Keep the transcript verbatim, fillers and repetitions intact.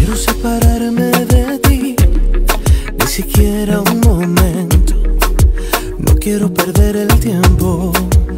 quiero separarme de ti, ni siquiera un momento. No quiero perder el tiempo.